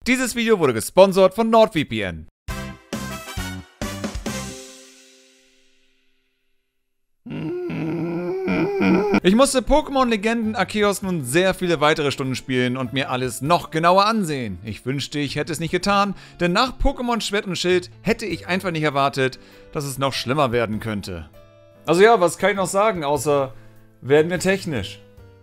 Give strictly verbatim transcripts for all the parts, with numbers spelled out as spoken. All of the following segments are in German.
Dieses Video wurde gesponsert von NordVPN. Ich musste Pokémon Legenden Arceus nun sehr viele weitere Stunden spielen und mir alles noch genauer ansehen. Ich wünschte, ich hätte es nicht getan, denn nach Pokémon Schwert und Schild hätte ich einfach nicht erwartet, dass es noch schlimmer werden könnte. Also ja, was kann ich noch sagen, außer werden wir technisch.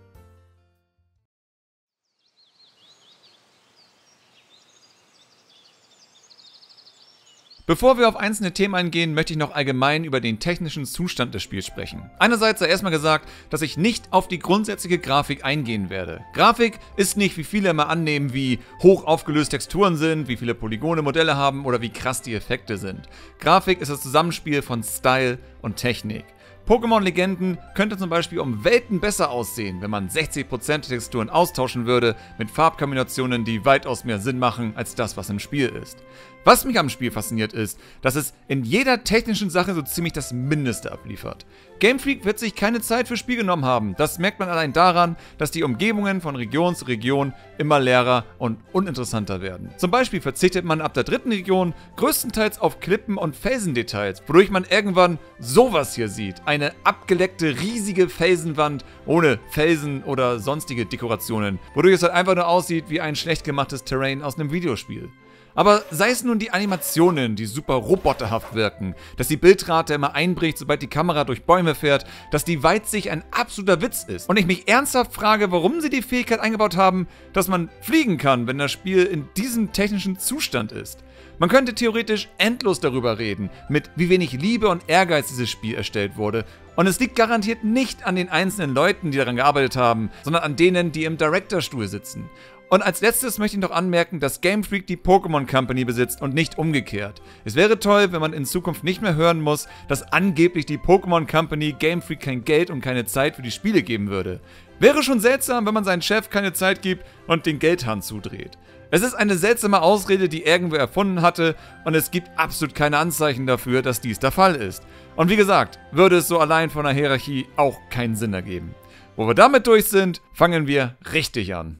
Bevor wir auf einzelne Themen eingehen, möchte ich noch allgemein über den technischen Zustand des Spiels sprechen. Einerseits sei erstmal gesagt, dass ich nicht auf die grundsätzliche Grafik eingehen werde. Grafik ist nicht, wie viele immer annehmen, wie hoch aufgelöst Texturen sind, wie viele Polygone Modelle haben oder wie krass die Effekte sind. Grafik ist das Zusammenspiel von Style und Technik. Pokémon Legenden könnte zum Beispiel um Welten besser aussehen, wenn man sechzig Prozent der Texturen austauschen würde mit Farbkombinationen, die weitaus mehr Sinn machen als das, was im Spiel ist. Was mich am Spiel fasziniert ist, dass es in jeder technischen Sache so ziemlich das Mindeste abliefert. Game Freak wird sich keine Zeit fürs Spiel genommen haben. Das merkt man allein daran, dass die Umgebungen von Region zu Region immer leerer und uninteressanter werden. Zum Beispiel verzichtet man ab der dritten Region größtenteils auf Klippen und Felsendetails, wodurch man irgendwann sowas hier sieht. Eine abgeleckte, riesige Felsenwand ohne Felsen oder sonstige Dekorationen, wodurch es halt einfach nur aussieht wie ein schlecht gemachtes Terrain aus einem Videospiel. Aber sei es nun die Animationen, die super roboterhaft wirken, dass die Bildrate immer einbricht, sobald die Kamera durch Bäume fährt, dass die Weitsicht ein absoluter Witz ist und ich mich ernsthaft frage, warum sie die Fähigkeit eingebaut haben, dass man fliegen kann, wenn das Spiel in diesem technischen Zustand ist. Man könnte theoretisch endlos darüber reden, mit wie wenig Liebe und Ehrgeiz dieses Spiel erstellt wurde. Und es liegt garantiert nicht an den einzelnen Leuten, die daran gearbeitet haben, sondern an denen, die im Director-Stuhl sitzen. Und als letztes möchte ich noch anmerken, dass Game Freak die Pokémon Company besitzt und nicht umgekehrt. Es wäre toll, wenn man in Zukunft nicht mehr hören muss, dass angeblich die Pokémon Company Game Freak kein Geld und keine Zeit für die Spiele geben würde. Wäre schon seltsam, wenn man seinem Chef keine Zeit gibt und den Geldhahn zudreht. Es ist eine seltsame Ausrede, die irgendwer erfunden hatte und es gibt absolut keine Anzeichen dafür, dass dies der Fall ist. Und wie gesagt, würde es so allein von der Hierarchie auch keinen Sinn ergeben. Wo wir damit durch sind, fangen wir richtig an.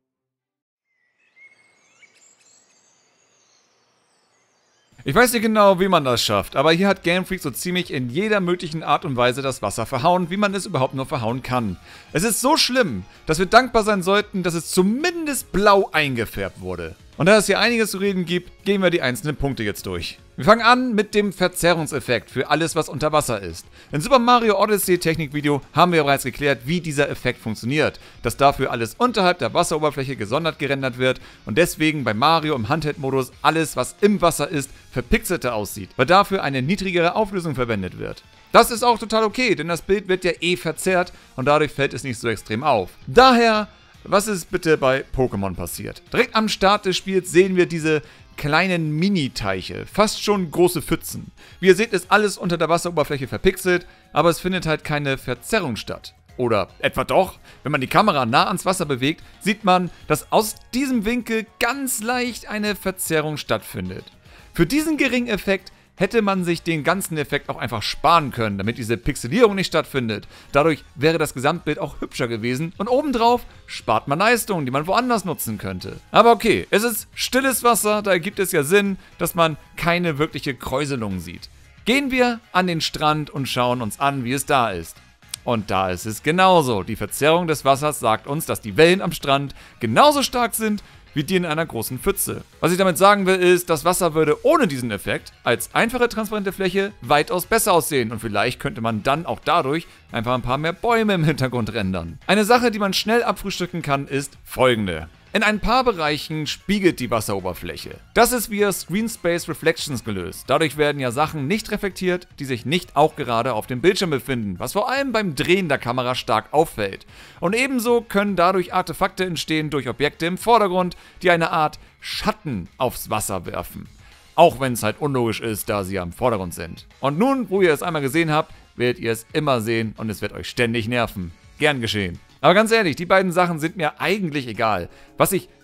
Ich weiß nicht genau, wie man das schafft, aber hier hat Game Freak so ziemlich in jeder möglichen Art und Weise das Wasser verhauen, wie man es überhaupt nur verhauen kann. Es ist so schlimm, dass wir dankbar sein sollten, dass es zumindest blau eingefärbt wurde. Und da es hier einiges zu reden gibt, gehen wir die einzelnen Punkte jetzt durch. Wir fangen an mit dem Verzerrungseffekt für alles, was unter Wasser ist. In Super Mario Odyssey Technikvideo haben wir bereits geklärt, wie dieser Effekt funktioniert, dass dafür alles unterhalb der Wasseroberfläche gesondert gerendert wird und deswegen bei Mario im Handheld-Modus alles, was im Wasser ist, verpixelter aussieht, weil dafür eine niedrigere Auflösung verwendet wird. Das ist auch total okay, denn das Bild wird ja eh verzerrt und dadurch fällt es nicht so extrem auf. Daher, was ist bitte bei Pokémon passiert? Direkt am Start des Spiels sehen wir diese kleinen Mini-Teiche, fast schon große Pfützen. Wie ihr seht, ist alles unter der Wasseroberfläche verpixelt, aber es findet halt keine Verzerrung statt. Oder etwa doch? Wenn man die Kamera nah ans Wasser bewegt, sieht man, dass aus diesem Winkel ganz leicht eine Verzerrung stattfindet. Für diesen geringen Effekt hätte man sich den ganzen Effekt auch einfach sparen können, damit diese Pixelierung nicht stattfindet. Dadurch wäre das Gesamtbild auch hübscher gewesen und obendrauf spart man Leistung, die man woanders nutzen könnte. Aber okay, es ist stilles Wasser, da ergibt es ja Sinn, dass man keine wirkliche Kräuselung sieht. Gehen wir an den Strand und schauen uns an, wie es da ist. Und da ist es genauso. Die Verzerrung des Wassers sagt uns, dass die Wellen am Strand genauso stark sind wie die in einer großen Pfütze. Was ich damit sagen will, ist, das Wasser würde ohne diesen Effekt als einfache transparente Fläche weitaus besser aussehen und vielleicht könnte man dann auch dadurch einfach ein paar mehr Bäume im Hintergrund rendern. Eine Sache, die man schnell abfrühstücken kann, ist folgende. In ein paar Bereichen spiegelt die Wasseroberfläche. Das ist via Screen Space Reflections gelöst. Dadurch werden ja Sachen nicht reflektiert, die sich nicht auch gerade auf dem Bildschirm befinden, was vor allem beim Drehen der Kamera stark auffällt. Und ebenso können dadurch Artefakte entstehen durch Objekte im Vordergrund, die eine Art Schatten aufs Wasser werfen. Auch wenn es halt unlogisch ist, da sie am Vordergrund sind. Und nun, wo ihr es einmal gesehen habt, werdet ihr es immer sehen und es wird euch ständig nerven. Gern geschehen. Aber ganz ehrlich, die beiden Sachen sind mir eigentlich egal. Was ich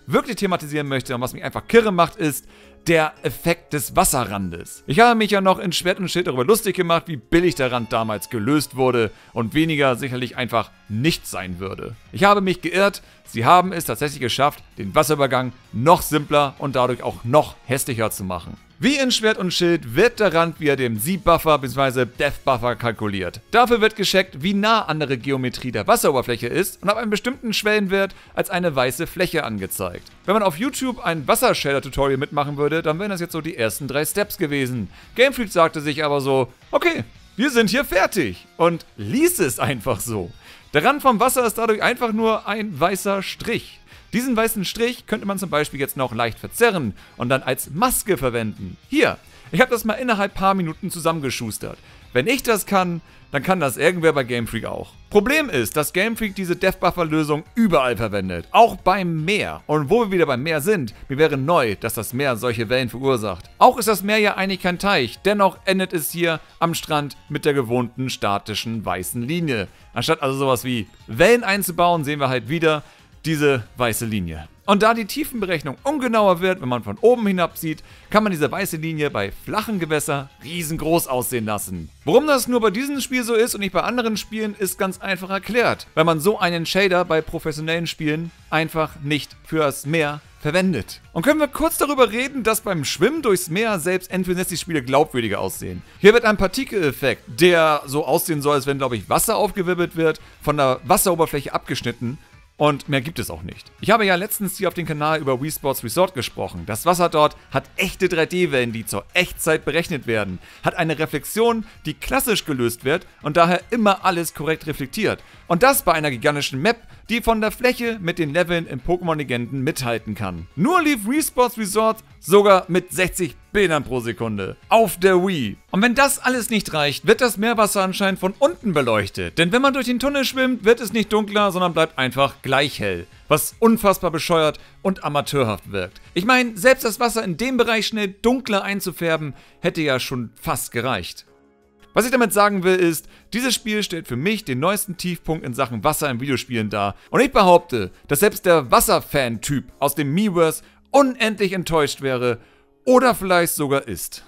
wirklich thematisieren möchte und was mich einfach kirre macht, ist der Effekt des Wasserrandes. Ich habe mich ja noch in Schwert und Schild darüber lustig gemacht, wie billig der Rand damals gelöst wurde und weniger sicherlich einfach nicht sein würde. Ich habe mich geirrt, sie haben es tatsächlich geschafft, den Wasserübergang noch simpler und dadurch auch noch hässlicher zu machen. Wie in Schwert und Schild wird der Rand via dem Sieb-Buffer bzw. Depth-Buffer kalkuliert. Dafür wird gecheckt, wie nah an der Geometrie der Wasseroberfläche ist und ab einem bestimmten Schwellenwert als eine weiße Fläche angezeigt. Wenn man auf YouTube ein Wassershader-Tutorial mitmachen würde, dann wären das jetzt so die ersten drei Steps gewesen. Game Freak sagte sich aber so, okay, wir sind hier fertig und ließ es einfach so. Der Rand vom Wasser ist dadurch einfach nur ein weißer Strich. Diesen weißen Strich könnte man zum Beispiel jetzt noch leicht verzerren und dann als Maske verwenden. Hier, ich habe das mal innerhalb paar Minuten zusammengeschustert. Wenn ich das kann, dann kann das irgendwer bei Game Freak auch. Problem ist, dass Game Freak diese Depth-Buffer-Lösung überall verwendet, auch beim Meer. Und wo wir wieder beim Meer sind, mir wäre neu, dass das Meer solche Wellen verursacht. Auch ist das Meer ja eigentlich kein Teich, dennoch endet es hier am Strand mit der gewohnten statischen weißen Linie. Anstatt also sowas wie Wellen einzubauen, sehen wir halt wieder diese weiße Linie. Und da die Tiefenberechnung ungenauer wird, wenn man von oben hinab sieht, kann man diese weiße Linie bei flachen Gewässern riesengroß aussehen lassen. Warum das nur bei diesem Spiel so ist und nicht bei anderen Spielen, ist ganz einfach erklärt, weil man so einen Shader bei professionellen Spielen einfach nicht fürs Meer verwendet. Und können wir kurz darüber reden, dass beim Schwimmen durchs Meer selbst N vierundsechzig-Spiele glaubwürdiger aussehen. Hier wird ein Partikeleffekt, der so aussehen soll, als wenn, glaube ich, Wasser aufgewirbelt wird, von der Wasseroberfläche abgeschnitten. Und mehr gibt es auch nicht. Ich habe ja letztens hier auf dem Kanal über Wii Sports Resort gesprochen. Das Wasser dort hat echte drei D-Wellen, die zur Echtzeit berechnet werden, hat eine Reflexion, die klassisch gelöst wird und daher immer alles korrekt reflektiert. Und das bei einer gigantischen Map, die von der Fläche mit den Leveln in Pokémon Legenden mithalten kann. Nur lief Wii Sports Resort sogar mit sechzig Bildern pro Sekunde auf der Wii. Und wenn das alles nicht reicht, wird das Meerwasser anscheinend von unten beleuchtet. Denn wenn man durch den Tunnel schwimmt, wird es nicht dunkler, sondern bleibt einfach gleich hell. Was unfassbar bescheuert und amateurhaft wirkt. Ich meine, selbst das Wasser in dem Bereich schnell dunkler einzufärben, hätte ja schon fast gereicht. Was ich damit sagen will ist, dieses Spiel stellt für mich den neuesten Tiefpunkt in Sachen Wasser in Videospielen dar. Und ich behaupte, dass selbst der Wasser-Fan-Typ aus dem Miiverse unendlich enttäuscht wäre oder vielleicht sogar ist.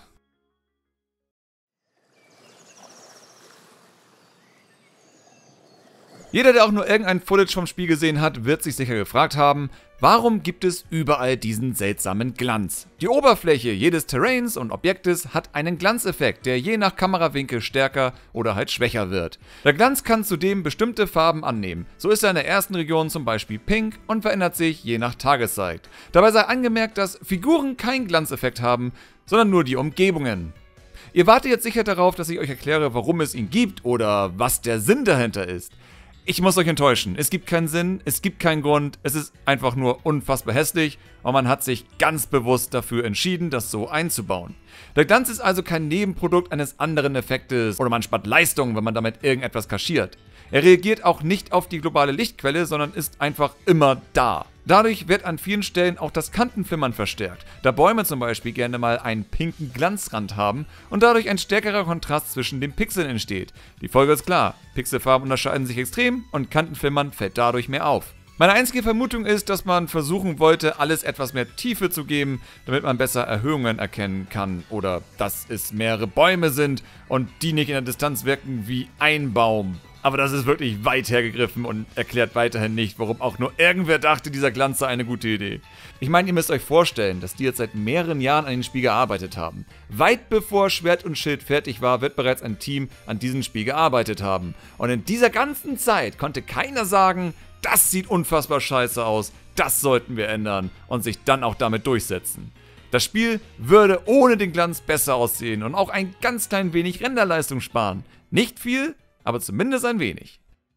Jeder, der auch nur irgendein Footage vom Spiel gesehen hat, wird sich sicher gefragt haben, warum gibt es überall diesen seltsamen Glanz? Die Oberfläche jedes Terrains und Objektes hat einen Glanzeffekt, der je nach Kamerawinkel stärker oder halt schwächer wird. Der Glanz kann zudem bestimmte Farben annehmen. So ist er in der ersten Region zum Beispiel pink und verändert sich je nach Tageszeit. Dabei sei angemerkt, dass Figuren keinen Glanzeffekt haben, sondern nur die Umgebungen. Ihr wartet jetzt sicher darauf, dass ich euch erkläre, warum es ihn gibt oder was der Sinn dahinter ist. Ich muss euch enttäuschen, es gibt keinen Sinn, es gibt keinen Grund, es ist einfach nur unfassbar hässlich und man hat sich ganz bewusst dafür entschieden, das so einzubauen. Der Glanz ist also kein Nebenprodukt eines anderen Effektes oder man spart Leistung, wenn man damit irgendetwas kaschiert. Er reagiert auch nicht auf die globale Lichtquelle, sondern ist einfach immer da. Dadurch wird an vielen Stellen auch das Kantenflimmern verstärkt, da Bäume zum Beispiel gerne mal einen pinken Glanzrand haben und dadurch ein stärkerer Kontrast zwischen den Pixeln entsteht. Die Folge ist klar, Pixelfarben unterscheiden sich extrem und Kantenflimmern fällt dadurch mehr auf. Meine einzige Vermutung ist, dass man versuchen wollte, alles etwas mehr Tiefe zu geben, damit man besser Erhöhungen erkennen kann oder dass es mehrere Bäume sind und die nicht in der Distanz wirken wie ein Baum. Aber das ist wirklich weit hergegriffen und erklärt weiterhin nicht, warum auch nur irgendwer dachte, dieser Glanz sei eine gute Idee. Ich meine, ihr müsst euch vorstellen, dass die jetzt seit mehreren Jahren an dem Spiel gearbeitet haben. Weit bevor Schwert und Schild fertig war, wird bereits ein Team an diesem Spiel gearbeitet haben. Und in dieser ganzen Zeit konnte keiner sagen, das sieht unfassbar scheiße aus, das sollten wir ändern und sich dann auch damit durchsetzen. Das Spiel würde ohne den Glanz besser aussehen und auch ein ganz klein wenig Renderleistung sparen. Nicht viel, aber zumindest ein wenig.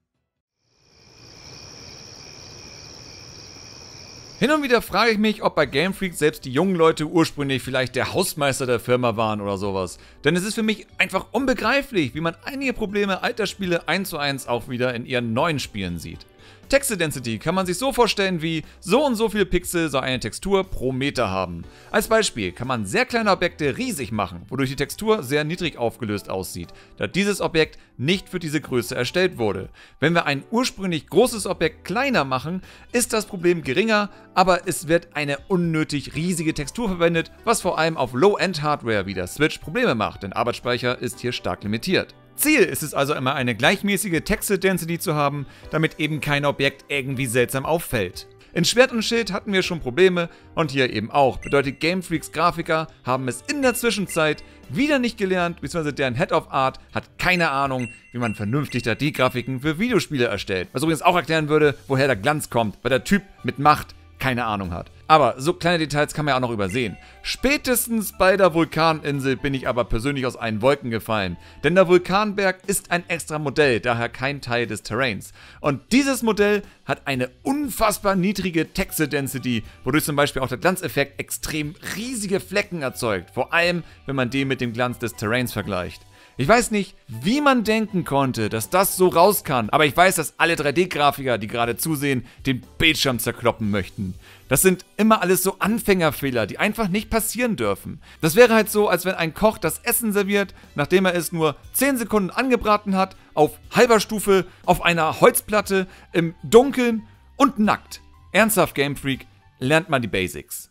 Hin und wieder frage ich mich, ob bei Game Freak selbst die jungen Leute ursprünglich vielleicht der Hausmeister der Firma waren oder sowas. Denn es ist für mich einfach unbegreiflich, wie man einige Probleme alter Spiele eins zu eins auch wieder in ihren neuen Spielen sieht. Texture Density kann man sich so vorstellen wie so und so viel Pixel soll eine Textur pro Meter haben. Als Beispiel kann man sehr kleine Objekte riesig machen, wodurch die Textur sehr niedrig aufgelöst aussieht, da dieses Objekt nicht für diese Größe erstellt wurde. Wenn wir ein ursprünglich großes Objekt kleiner machen, ist das Problem geringer, aber es wird eine unnötig riesige Textur verwendet, was vor allem auf Low-End-Hardware wie der Switch Probleme macht, denn Arbeitsspeicher ist hier stark limitiert. Ziel ist es also immer, eine gleichmäßige Texture Density zu haben, damit eben kein Objekt irgendwie seltsam auffällt. In Schwert und Schild hatten wir schon Probleme und hier eben auch. Bedeutet, Game Freaks Grafiker haben es in der Zwischenzeit wieder nicht gelernt, beziehungsweise deren Head of Art hat keine Ahnung, wie man vernünftig drei D-Grafiken für Videospiele erstellt. Was übrigens auch erklären würde, woher der Glanz kommt, weil der Typ mit Macht keine Ahnung hat. Aber so kleine Details kann man ja auch noch übersehen. Spätestens bei der Vulkaninsel bin ich aber persönlich aus allen Wolken gefallen. Denn der Vulkanberg ist ein extra Modell, daher kein Teil des Terrains. Und dieses Modell hat eine unfassbar niedrige Texture Density, wodurch zum Beispiel auch der Glanzeffekt extrem riesige Flecken erzeugt. Vor allem, wenn man den mit dem Glanz des Terrains vergleicht. Ich weiß nicht, wie man denken konnte, dass das so raus kann, aber ich weiß, dass alle drei D-Grafiker, die gerade zusehen, den Bildschirm zerkloppen möchten. Das sind immer alles so Anfängerfehler, die einfach nicht passieren dürfen. Das wäre halt so, als wenn ein Koch das Essen serviert, nachdem er es nur zehn Sekunden angebraten hat, auf halber Stufe, auf einer Holzplatte, im Dunkeln und nackt. Ernsthaft, Game Freak, lernt mal die Basics.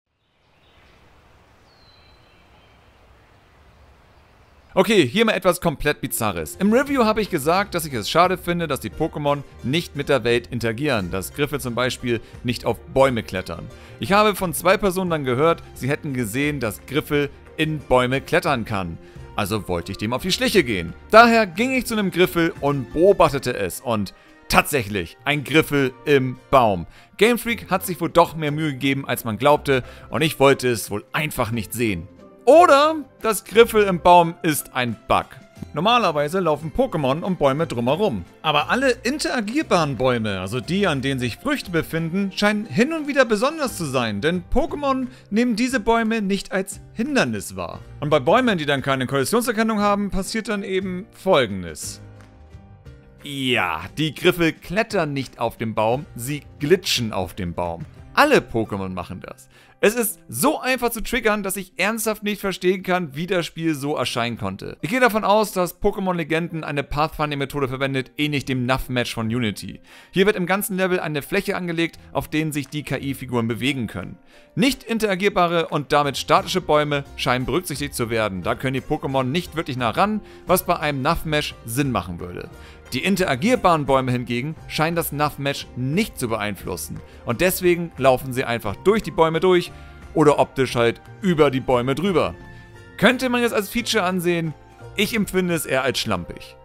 Okay, hier mal etwas komplett Bizarres. Im Review habe ich gesagt, dass ich es schade finde, dass die Pokémon nicht mit der Welt interagieren, dass Griffe zum Beispiel nicht auf Bäume klettern. Ich habe von zwei Personen dann gehört, sie hätten gesehen, dass Griffe in Bäume klettern kann. Also wollte ich dem auf die Schliche gehen. Daher ging ich zu einem Griffel und beobachtete es und tatsächlich, ein Griffel im Baum. Game Freak hat sich wohl doch mehr Mühe gegeben, als man glaubte und ich wollte es wohl einfach nicht sehen. Oder das Griffel im Baum ist ein Bug. Normalerweise laufen Pokémon um Bäume drumherum. Aber alle interagierbaren Bäume, also die, an denen sich Früchte befinden, scheinen hin und wieder besonders zu sein, denn Pokémon nehmen diese Bäume nicht als Hindernis wahr. Und bei Bäumen, die dann keine Kollisionserkennung haben, passiert dann eben Folgendes. Ja, die Griffel klettern nicht auf dem Baum, sie glitschen auf dem Baum. Alle Pokémon machen das. Es ist so einfach zu triggern, dass ich ernsthaft nicht verstehen kann, wie das Spiel so erscheinen konnte. Ich gehe davon aus, dass Pokémon Legenden eine Pathfinding-Methode verwendet, ähnlich dem N A V-Match von Unity. Hier wird im ganzen Level eine Fläche angelegt, auf denen sich die K I-Figuren bewegen können. Nicht interagierbare und damit statische Bäume scheinen berücksichtigt zu werden, da können die Pokémon nicht wirklich nah ran, was bei einem N A V-Match Sinn machen würde. Die interagierbaren Bäume hingegen scheinen das N A V-Match nicht zu beeinflussen und deswegen laufen sie einfach durch die Bäume durch oder optisch halt über die Bäume drüber. Könnte man jetzt als Feature ansehen, ich empfinde es eher als schlampig.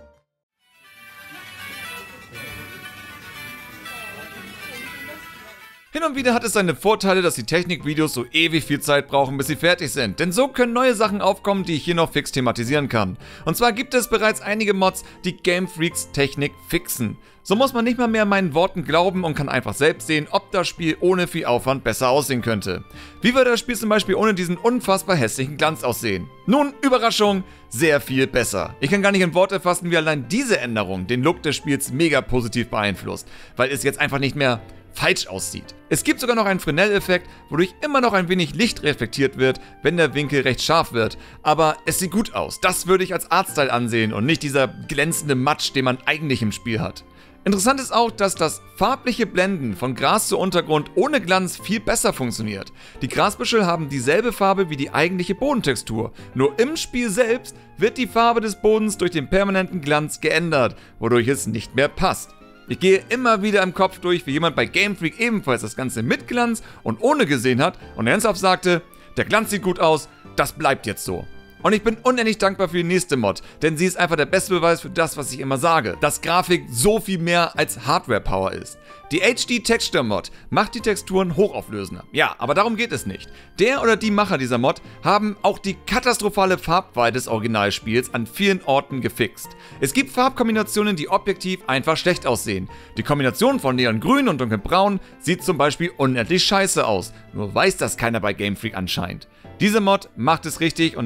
Hin und wieder hat es seine Vorteile, dass die Technikvideos so ewig viel Zeit brauchen, bis sie fertig sind, denn so können neue Sachen aufkommen, die ich hier noch fix thematisieren kann. Und zwar gibt es bereits einige Mods, die Game Freaks Technik fixen. So muss man nicht mal mehr meinen Worten glauben und kann einfach selbst sehen, ob das Spiel ohne viel Aufwand besser aussehen könnte. Wie würde das Spiel zum Beispiel ohne diesen unfassbar hässlichen Glanz aussehen? Nun, Überraschung, sehr viel besser. Ich kann gar nicht in Worte fassen, wie allein diese Änderung den Look des Spiels mega positiv beeinflusst, weil es jetzt einfach nicht mehr falsch aussieht. Es gibt sogar noch einen Fresnel-Effekt, wodurch immer noch ein wenig Licht reflektiert wird, wenn der Winkel recht scharf wird. Aber es sieht gut aus. Das würde ich als Artstyle ansehen und nicht dieser glänzende Matsch, den man eigentlich im Spiel hat. Interessant ist auch, dass das farbliche Blenden von Gras zu Untergrund ohne Glanz viel besser funktioniert. Die Grasbüschel haben dieselbe Farbe wie die eigentliche Bodentextur. Nur im Spiel selbst wird die Farbe des Bodens durch den permanenten Glanz geändert, wodurch es nicht mehr passt. Ich gehe immer wieder im Kopf durch, wie jemand bei Game Freak ebenfalls das Ganze mit Glanz und ohne gesehen hat und ernsthaft sagte, der Glanz sieht gut aus, das bleibt jetzt so. Und ich bin unendlich dankbar für die nächste Mod, denn sie ist einfach der beste Beweis für das, was ich immer sage, dass Grafik so viel mehr als Hardware-Power ist. Die H D Texture Mod macht die Texturen hochauflösender. Ja, aber darum geht es nicht. Der oder die Macher dieser Mod haben auch die katastrophale Farbwahl des Originalspiels an vielen Orten gefixt. Es gibt Farbkombinationen, die objektiv einfach schlecht aussehen. Die Kombination von Neongrün und Dunkelbraun sieht zum Beispiel unendlich scheiße aus, nur weiß das keiner bei Game Freak anscheinend. Diese Mod macht es richtig und nutzt Farbkombinationen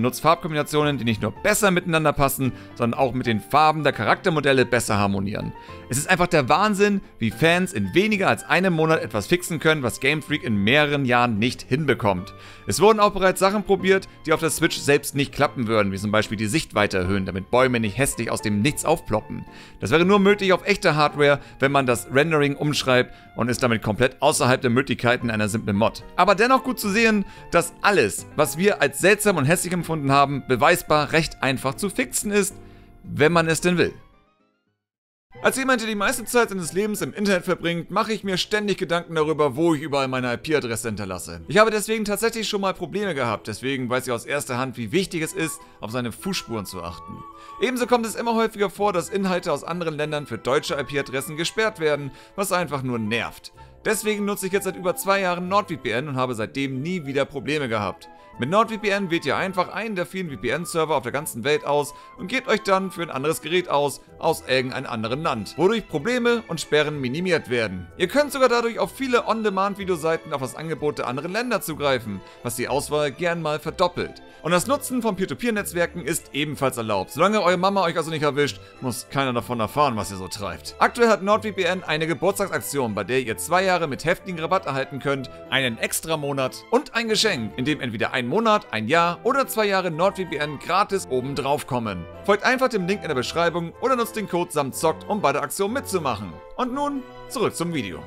Farbkombinationen, die nicht nur besser miteinander passen, sondern auch mit den Farben der Charaktermodelle besser harmonieren. Es ist einfach der Wahnsinn, wie Fans in weniger als einem Monat etwas fixen können, was Game Freak in mehreren Jahren nicht hinbekommt. Es wurden auch bereits Sachen probiert, die auf der Switch selbst nicht klappen würden, wie zum Beispiel die Sichtweite erhöhen, damit Bäume nicht hässlich aus dem Nichts aufploppen. Das wäre nur möglich auf echter Hardware, wenn man das Rendering umschreibt und ist damit komplett außerhalb der Möglichkeiten einer simplen Mod. Aber dennoch gut zu sehen, dass alles, was wir als seltsam und hässlich empfunden haben, beweisbar recht einfach zu fixen ist, wenn man es denn will. Als jemand, der die meiste Zeit seines Lebens im Internet verbringt, mache ich mir ständig Gedanken darüber, wo ich überall meine I P-Adresse hinterlasse. Ich habe deswegen tatsächlich schon mal Probleme gehabt, deswegen weiß ich aus erster Hand, wie wichtig es ist, auf seine Fußspuren zu achten. Ebenso kommt es immer häufiger vor, dass Inhalte aus anderen Ländern für deutsche I P-Adressen gesperrt werden, was einfach nur nervt. Deswegen nutze ich jetzt seit über zwei Jahren NordVPN und habe seitdem nie wieder Probleme gehabt. Mit NordVPN wählt ihr einfach einen der vielen V P N-Server auf der ganzen Welt aus und gebt euch dann für ein anderes Gerät aus, aus irgendeinem anderen Land, wodurch Probleme und Sperren minimiert werden. Ihr könnt sogar dadurch auf viele On-Demand-Videoseiten auf das Angebot der anderen Länder zugreifen, was die Auswahl gern mal verdoppelt. Und das Nutzen von Peer-to-Peer-Netzwerken ist ebenfalls erlaubt. Solange eure Mama euch also nicht erwischt, muss keiner davon erfahren, was ihr so treibt. Aktuell hat NordVPN eine Geburtstagsaktion, bei der ihr zwei Jahre mit heftigen Rabatt erhalten könnt, einen extra Monat und ein Geschenk, in dem entweder ein Monat, ein Jahr oder zwei Jahre NordVPN gratis obendrauf kommen. Folgt einfach dem Link in der Beschreibung oder nutzt den Code SAMZOCKT, um bei der Aktion mitzumachen. Und nun zurück zum Video.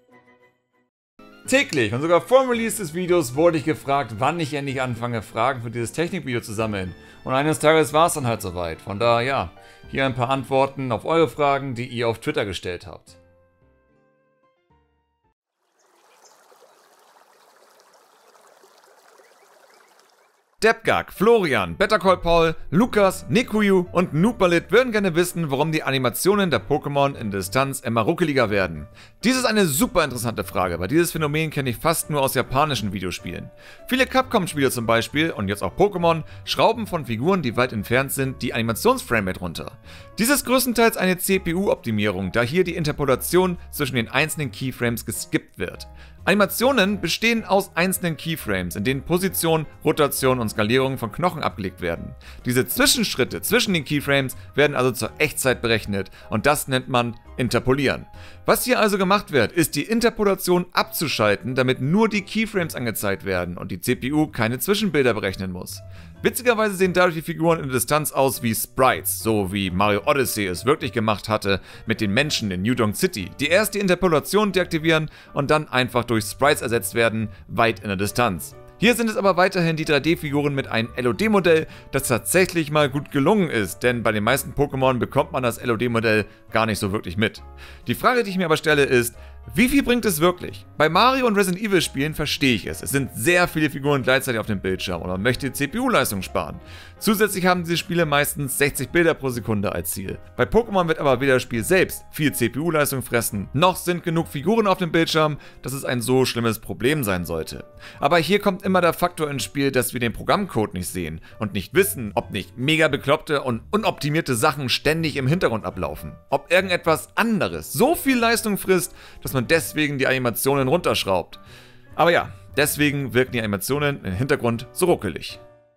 Täglich und sogar vor dem Release des Videos wurde ich gefragt, wann ich endlich anfange, Fragen für dieses Technikvideo zu sammeln. Und eines Tages war es dann halt soweit. Von daher, ja, hier ein paar Antworten auf eure Fragen, die ihr auf Twitter gestellt habt. Debgag, Florian, Better Call Paul, Lukas, Nikuyu und Noopalit würden gerne wissen, warum die Animationen der Pokémon in Distanz immer ruckeliger werden. Dies ist eine super interessante Frage, weil dieses Phänomen kenne ich fast nur aus japanischen Videospielen. Viele Capcom-Spiele zum Beispiel, und jetzt auch Pokémon, schrauben von Figuren, die weit entfernt sind, die Animationsframerate runter. Dies ist größtenteils eine C P U-Optimierung, da hier die Interpolation zwischen den einzelnen Keyframes geskippt wird. Animationen bestehen aus einzelnen Keyframes, in denen Position, Rotation und Skalierung von Knochen abgelegt werden. Diese Zwischenschritte zwischen den Keyframes werden also zur Echtzeit berechnet und das nennt man Interpolieren. Was hier also gemacht wird, ist die Interpolation abzuschalten, damit nur die Keyframes angezeigt werden und die C P U keine Zwischenbilder berechnen muss. Witzigerweise sehen dadurch die Figuren in der Distanz aus wie Sprites, so wie Mario Odyssey es wirklich gemacht hatte mit den Menschen in New Donk City, die erst die Interpolation deaktivieren und dann einfach durch Sprites ersetzt werden, weit in der Distanz. Hier sind es aber weiterhin die drei D-Figuren mit einem L O D-Modell, das tatsächlich mal gut gelungen ist, denn bei den meisten Pokémon bekommt man das L O D-Modell gar nicht so wirklich mit. Die Frage, die ich mir aber stelle, ist, wie viel bringt es wirklich? Bei Mario und Resident Evil Spielen verstehe ich es. Es sind sehr viele Figuren gleichzeitig auf dem Bildschirm und man möchte C P U-Leistung sparen. Zusätzlich haben diese Spiele meistens sechzig Bilder pro Sekunde als Ziel. Bei Pokémon wird aber weder das Spiel selbst viel C P U-Leistung fressen, noch sind genug Figuren auf dem Bildschirm, dass es ein so schlimmes Problem sein sollte. Aber hier kommt immer der Faktor ins Spiel, dass wir den Programmcode nicht sehen und nicht wissen, ob nicht mega bekloppte und unoptimierte Sachen ständig im Hintergrund ablaufen. Ob irgendetwas anderes so viel Leistung frisst, dass man deswegen die Animationen runterschraubt. Aber ja, deswegen wirken die Animationen im Hintergrund so ruckelig.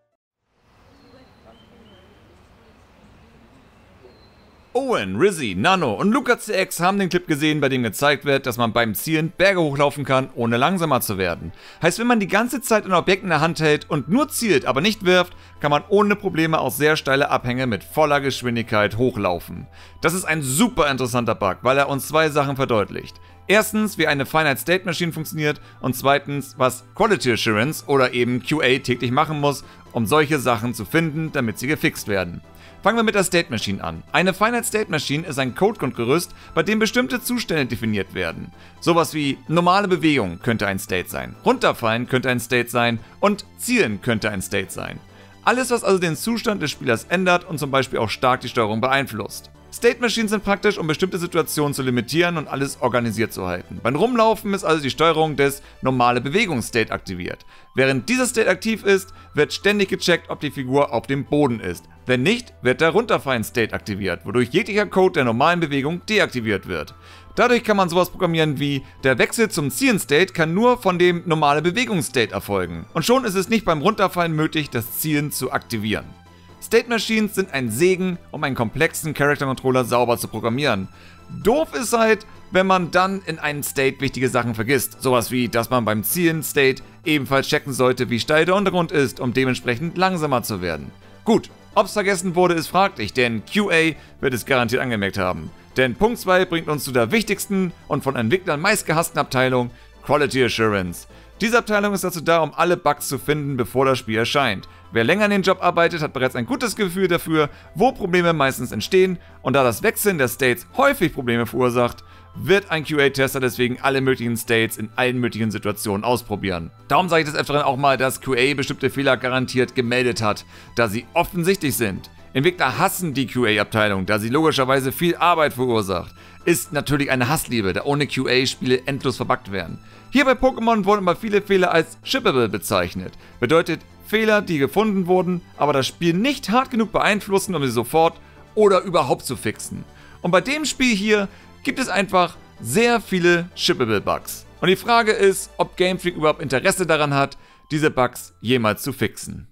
Owen, Rizzy, Nano und LucasCX haben den Clip gesehen, bei dem gezeigt wird, dass man beim Zielen Berge hochlaufen kann, ohne langsamer zu werden. Heißt, wenn man die ganze Zeit ein Objekt in der Hand hält und nur zielt, aber nicht wirft, kann man ohne Probleme auch sehr steile Abhänge mit voller Geschwindigkeit hochlaufen. Das ist ein super interessanter Bug, weil er uns zwei Sachen verdeutlicht. Erstens, wie eine Finite State Machine funktioniert und zweitens, was Quality Assurance oder eben Q A täglich machen muss, um solche Sachen zu finden, damit sie gefixt werden. Fangen wir mit der State Machine an. Eine Finite State Machine ist ein Codegrundgerüst, bei dem bestimmte Zustände definiert werden. Sowas wie normale Bewegung könnte ein State sein, runterfallen könnte ein State sein und zielen könnte ein State sein. Alles, was also den Zustand des Spielers ändert und zum Beispiel auch stark die Steuerung beeinflusst. State Machines sind praktisch, um bestimmte Situationen zu limitieren und alles organisiert zu halten. Beim Rumlaufen ist also die Steuerung des normale Bewegungs-State aktiviert. Während dieser State aktiv ist, wird ständig gecheckt, ob die Figur auf dem Boden ist. Wenn nicht, wird der Runterfallen-State aktiviert, wodurch jeglicher Code der normalen Bewegung deaktiviert wird. Dadurch kann man sowas programmieren wie, der Wechsel zum Zielen-State kann nur von dem normale Bewegungs-State erfolgen. Und schon ist es nicht beim Runterfallen möglich, das Zielen zu aktivieren. State Machines sind ein Segen, um einen komplexen Character Controller sauber zu programmieren. Doof ist halt, wenn man dann in einem State wichtige Sachen vergisst. Sowas wie, dass man beim Zielen State ebenfalls checken sollte, wie steil der Untergrund ist, um dementsprechend langsamer zu werden. Gut, ob es vergessen wurde, ist fraglich, denn Q A wird es garantiert angemerkt haben. Denn Punkt zwei bringt uns zu der wichtigsten und von Entwicklern meist gehassten Abteilung, Quality Assurance. Diese Abteilung ist dazu da, um alle Bugs zu finden, bevor das Spiel erscheint. Wer länger an den Job arbeitet, hat bereits ein gutes Gefühl dafür, wo Probleme meistens entstehen, und da das Wechseln der States häufig Probleme verursacht, wird ein Q A-Tester deswegen alle möglichen States in allen möglichen Situationen ausprobieren. Darum sage ich des Öfteren auch mal, dass Q A bestimmte Fehler garantiert gemeldet hat, da sie offensichtlich sind. Entwickler hassen die Q A-Abteilung, da sie logischerweise viel Arbeit verursacht. Ist natürlich eine Hassliebe, da ohne Q A Spiele endlos verbuggt werden. Hier bei Pokémon wurden aber viele Fehler als shippable bezeichnet. Bedeutet Fehler, die gefunden wurden, aber das Spiel nicht hart genug beeinflussen, um sie sofort oder überhaupt zu fixen. Und bei dem Spiel hier gibt es einfach sehr viele shippable Bugs. Und die Frage ist, ob Game Freak überhaupt Interesse daran hat, diese Bugs jemals zu fixen.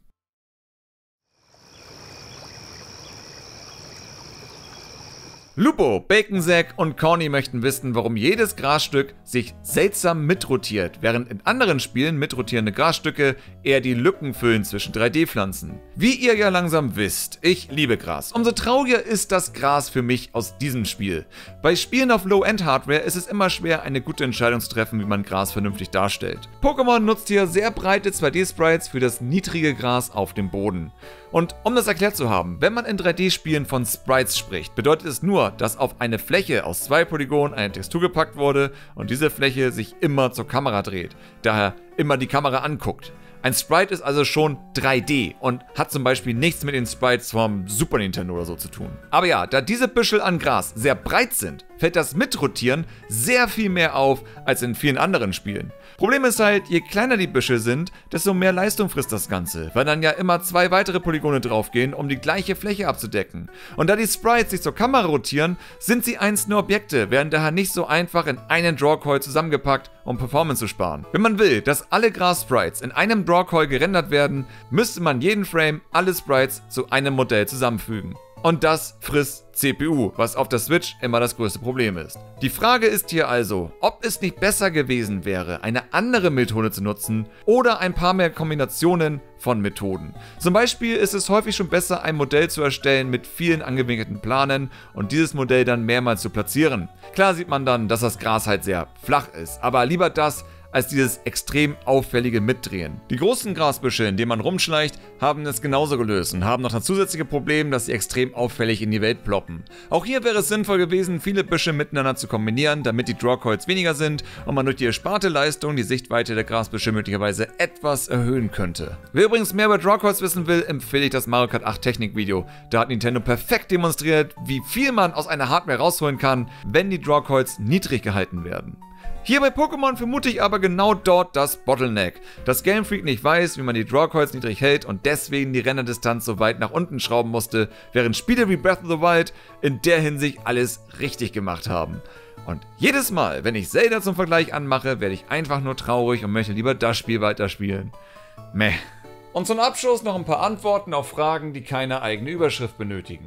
Lupo, Baconsack und Corny möchten wissen, warum jedes Grasstück sich seltsam mitrotiert, während in anderen Spielen mitrotierende Grasstücke eher die Lücken füllen zwischen drei D-Pflanzen. Wie ihr ja langsam wisst, ich liebe Gras. Umso trauriger ist das Gras für mich aus diesem Spiel. Bei Spielen auf Low-End-Hardware ist es immer schwer, eine gute Entscheidung zu treffen, wie man Gras vernünftig darstellt. Pokémon nutzt hier sehr breite zwei D-Sprites für das niedrige Gras auf dem Boden. Und um das erklärt zu haben, wenn man in drei D-Spielen von Sprites spricht, bedeutet es nur, dass auf eine Fläche aus zwei Polygonen eine Textur gepackt wurde und diese Fläche sich immer zur Kamera dreht, daher immer die Kamera anguckt. Ein Sprite ist also schon drei D und hat zum Beispiel nichts mit den Sprites vom Super Nintendo oder so zu tun. Aber ja, da diese Büschel an Gras sehr breit sind, fällt das Mitrotieren sehr viel mehr auf als in vielen anderen Spielen. Problem ist halt, je kleiner die Büschel sind, desto mehr Leistung frisst das Ganze, weil dann ja immer zwei weitere Polygone draufgehen, um die gleiche Fläche abzudecken. Und da die Sprites sich zur Kamera rotieren, sind sie einzelne Objekte, werden daher nicht so einfach in einen Drawcall zusammengepackt, um Performance zu sparen. Wenn man will, dass alle Gras-Sprites in einem Drawcall gerendert werden, müsste man jeden Frame alle Sprites zu einem Modell zusammenfügen. Und das frisst C P U, was auf der Switch immer das größte Problem ist. Die Frage ist hier also, ob es nicht besser gewesen wäre, eine andere Methode zu nutzen oder ein paar mehr Kombinationen von Methoden. Zum Beispiel ist es häufig schon besser, ein Modell zu erstellen mit vielen angewinkelten Planen und dieses Modell dann mehrmals zu platzieren. Klar sieht man dann, dass das Gras halt sehr flach ist, aber lieber das, als dieses extrem auffällige Mitdrehen. Die großen Grasbüsche, in denen man rumschleicht, haben es genauso gelöst und haben noch das zusätzliche Problem, dass sie extrem auffällig in die Welt ploppen. Auch hier wäre es sinnvoll gewesen, viele Büsche miteinander zu kombinieren, damit die Drawcalls weniger sind und man durch die ersparte Leistung die Sichtweite der Grasbüsche möglicherweise etwas erhöhen könnte. Wer übrigens mehr über Drawcalls wissen will, empfehle ich das Mario Kart acht Technik-Video. Da hat Nintendo perfekt demonstriert, wie viel man aus einer Hardware rausholen kann, wenn die Drawcalls niedrig gehalten werden. Hier bei Pokémon vermute ich aber genau dort das Bottleneck, dass Game Freak nicht weiß, wie man die Drawcalls niedrig hält und deswegen die Renderdistanz so weit nach unten schrauben musste, während Spiele wie Breath of the Wild in der Hinsicht alles richtig gemacht haben. Und jedes Mal, wenn ich Zelda zum Vergleich anmache, werde ich einfach nur traurig und möchte lieber das Spiel weiterspielen. Meh. Und zum Abschluss noch ein paar Antworten auf Fragen, die keine eigene Überschrift benötigen.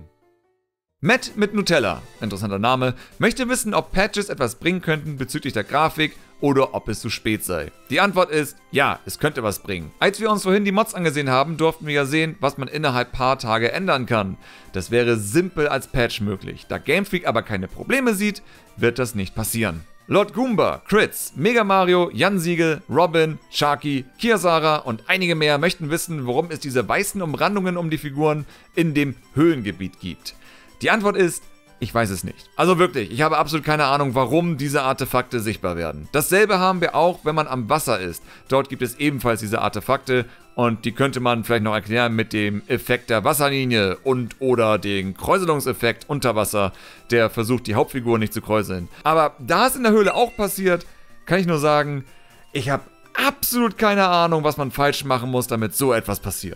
Matt mit Nutella, interessanter Name, möchte wissen, ob Patches etwas bringen könnten bezüglich der Grafik oder ob es zu spät sei. Die Antwort ist, ja, es könnte was bringen. Als wir uns vorhin die Mods angesehen haben, durften wir ja sehen, was man innerhalb paar Tage ändern kann. Das wäre simpel als Patch möglich. Da Game Freak aber keine Probleme sieht, wird das nicht passieren. Lord Goomba, Crits, Mega Mario, Jan Siegel, Robin, Sharky, Kiasara und einige mehr möchten wissen, warum es diese weißen Umrandungen um die Figuren in dem Höhlengebiet gibt. Die Antwort ist, ich weiß es nicht. Also wirklich, ich habe absolut keine Ahnung, warum diese Artefakte sichtbar werden. Dasselbe haben wir auch, wenn man am Wasser ist. Dort gibt es ebenfalls diese Artefakte und die könnte man vielleicht noch erklären mit dem Effekt der Wasserlinie und oder den Kräuselungseffekt unter Wasser, der versucht, die Hauptfigur nicht zu kräuseln. Aber da es in der Höhle auch passiert, kann ich nur sagen, ich habe absolut keine Ahnung, was man falsch machen muss, damit so etwas passiert.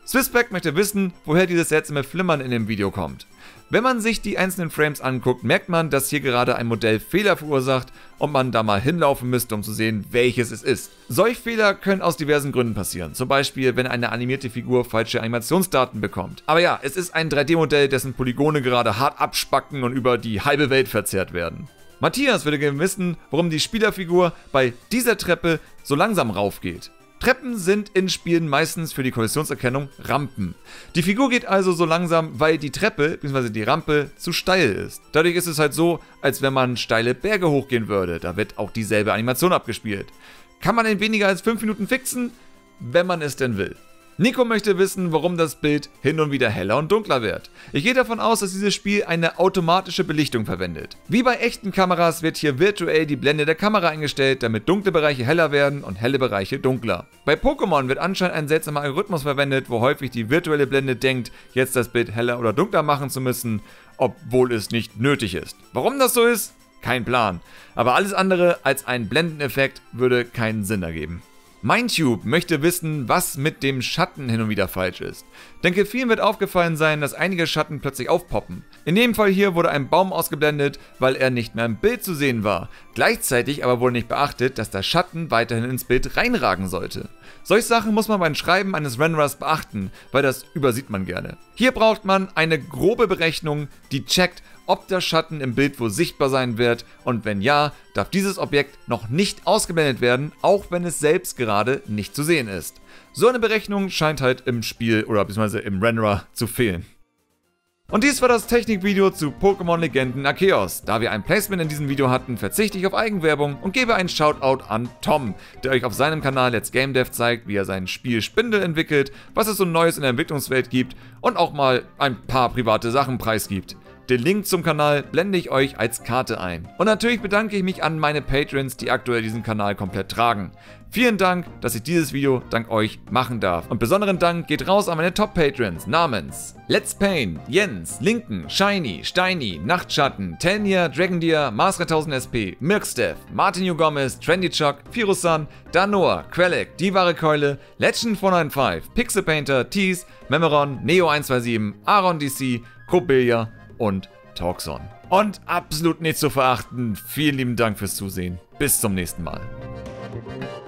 Swissback möchte wissen, woher dieses seltsame Flimmern in dem Video kommt. Wenn man sich die einzelnen Frames anguckt, merkt man, dass hier gerade ein Modell Fehler verursacht und man da mal hinlaufen müsste, um zu sehen, welches es ist. Solche Fehler können aus diversen Gründen passieren, zum Beispiel, wenn eine animierte Figur falsche Animationsdaten bekommt. Aber ja, es ist ein drei D Modell, dessen Polygone gerade hart abspacken und über die halbe Welt verzerrt werden. Matthias würde gerne wissen, warum die Spielerfigur bei dieser Treppe so langsam raufgeht. Treppen sind in Spielen meistens für die Kollisionserkennung Rampen. Die Figur geht also so langsam, weil die Treppe bzw. die Rampe zu steil ist. Dadurch ist es halt so, als wenn man steile Berge hochgehen würde. Da wird auch dieselbe Animation abgespielt. Kann man in weniger als fünf Minuten fixen, wenn man es denn will. Nico möchte wissen, warum das Bild hin und wieder heller und dunkler wird. Ich gehe davon aus, dass dieses Spiel eine automatische Belichtung verwendet. Wie bei echten Kameras wird hier virtuell die Blende der Kamera eingestellt, damit dunkle Bereiche heller werden und helle Bereiche dunkler. Bei Pokémon wird anscheinend ein seltsamer Algorithmus verwendet, wo häufig die virtuelle Blende denkt, jetzt das Bild heller oder dunkler machen zu müssen, obwohl es nicht nötig ist. Warum das so ist? Kein Plan. Aber alles andere als ein Blendeneffekt würde keinen Sinn ergeben. Mindtube möchte wissen, was mit dem Schatten hin und wieder falsch ist. Denke, vielen wird aufgefallen sein, dass einige Schatten plötzlich aufpoppen. In dem Fall hier wurde ein Baum ausgeblendet, weil er nicht mehr im Bild zu sehen war. Gleichzeitig aber wurde nicht beachtet, dass der Schatten weiterhin ins Bild reinragen sollte. Solche Sachen muss man beim Schreiben eines Renderers beachten, weil das übersieht man gerne. Hier braucht man eine grobe Berechnung, die checkt, ob der Schatten im Bild wohl sichtbar sein wird und wenn ja, darf dieses Objekt noch nicht ausgeblendet werden, auch wenn es selbst gerade nicht zu sehen ist. So eine Berechnung scheint halt im Spiel oder beziehungsweise im Renderer zu fehlen. Und dies war das Technikvideo zu Pokémon Legenden Arceus. Da wir ein Placement in diesem Video hatten, verzichte ich auf Eigenwerbung und gebe einen Shoutout an Tom, der euch auf seinem Kanal Let's Game Dev zeigt, wie er sein Spiel Spindel entwickelt, was es so Neues in der Entwicklungswelt gibt und auch mal ein paar private Sachen preisgibt. Den Link zum Kanal blende ich euch als Karte ein. Und natürlich bedanke ich mich an meine Patrons, die aktuell diesen Kanal komplett tragen. Vielen Dank, dass ich dieses Video dank euch machen darf. Und besonderen Dank geht raus an meine Top-Patrons namens Let's Pain, Jens, Linken, Shiny, Steini, Nachtschatten, Telnia, Dragondeer, Mars dreitausend S P, Mirkstev, Martin U. Gomez, Trendychuck, Firusan, Danoa, Quelek, Die wahre Keule, Legend vier neun fünf, Pixel Painter, Tease, Memeron, Neo eins zwei sieben, Aaron D C, Cobelia und Talkson. Und absolut nicht zu verachten, vielen lieben Dank fürs Zusehen. Bis zum nächsten Mal.